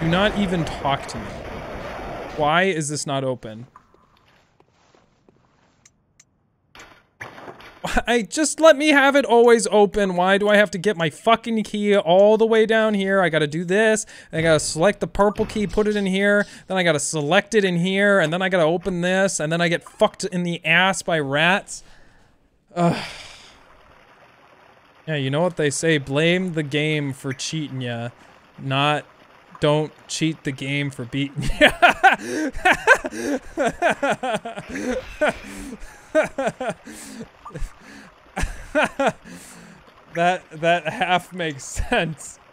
Do not even talk to me. Why is this not open? Just let me have it always open. Why do I have to get my fucking key all the way down here? I gotta do this. I gotta select the purple key, put it in here. Then I gotta select it in here. And then I gotta open this. And then I get fucked in the ass by rats. Ugh. Yeah, you know what they say. Blame the game for cheating ya. Not... Don't cheat the game for beating ya. That half makes sense.